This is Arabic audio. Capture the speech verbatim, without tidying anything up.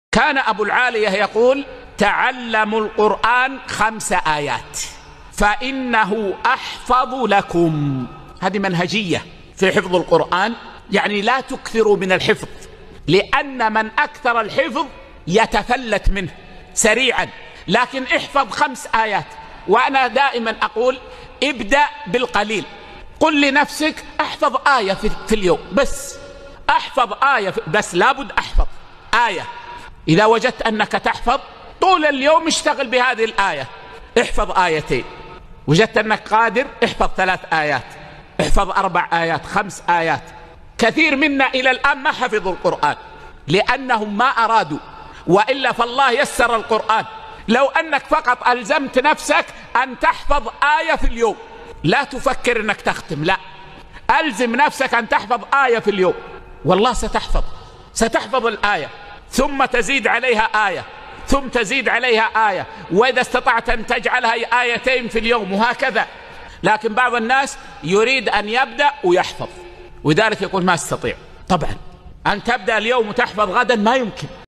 كان أبو العالية يقول: تعلموا القرآن خمس آيات فإنه أحفظ لكم. هذه منهجية في حفظ القرآن، يعني لا تكثروا من الحفظ، لأن من أكثر الحفظ يتفلت منه سريعا، لكن احفظ خمس آيات. وأنا دائما أقول: ابدأ بالقليل، قل لنفسك احفظ آية في اليوم بس، احفظ آية بس، لابد احفظ آية. إذا وجدت أنك تحفظ طول اليوم اشتغل بهذه الآية، احفظ آيتين. وجدت أنك قادر احفظ ثلاث آيات، احفظ أربع آيات، خمس آيات. كثير منا إلى الآن ما حفظوا القرآن لأنهم ما أرادوا، وإلا فالله يسر القرآن. لو أنك فقط ألزمت نفسك أن تحفظ آية في اليوم، لا تفكر أنك تختم، لا، ألزم نفسك أن تحفظ آية في اليوم، والله ستحفظ ستحفظ الآية، ثم تزيد عليها آية، ثم تزيد عليها آية، وإذا استطعت أن تجعلها آيتين في اليوم، وهكذا. لكن بعض الناس يريد أن يبدأ ويحفظ، وذلك يقول ما استطيع. طبعا أن تبدأ اليوم وتحفظ غدا ما يمكن.